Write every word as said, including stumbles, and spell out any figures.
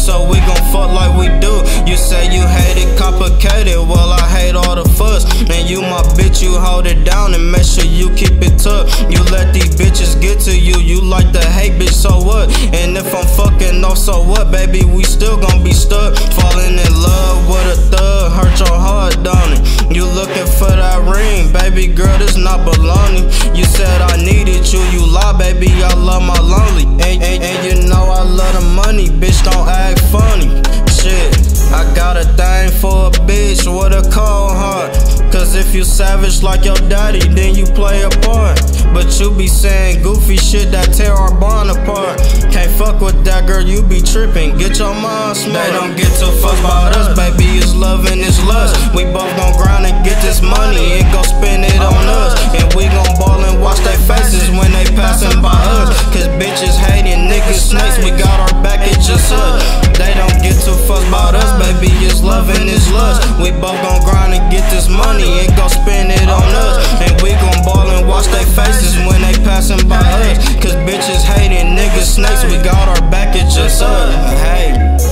so we gon' fuck like we do. You say you hate it complicated, well I hate all the fuss. And you my bitch, you hold it down and make sure you keep it tucked. You let these bitches get to you, you like the hate, bitch, so what? And if I'm fucking off, so what, baby, we still gon' be stuck. Falling in love with a thug, hurt your heart, don't it? You looking for that ring, baby girl, this not baloney. You said I needed you, you lie, baby, I love my lonely. And, and, and you know I love the money, bitch, don't act funny. Shit, I got a thing for a bitch with a cold heart. Cause if you savage like your daddy, then you play a part. But you be saying goofy shit that tear our bond apart. Can't fuck with that girl, you be tripping, get your mind smart. They don't get too fucked about us, baby, it's love and it's lust. We both gon' grind and get this money and go spend it on us. And we gon' ball and watch their faces when they passing by us. Cause bitches hating, niggas snakes, we got our back, it's just us. They don't get too fucked about us, baby, it's love and it's lust. We both gon' grind and get this money and go spend it on us. And we gon' ball and watch their faces when they passing by us. Cause bitches hating, niggas snakes, we got our back, it's just us. Hey.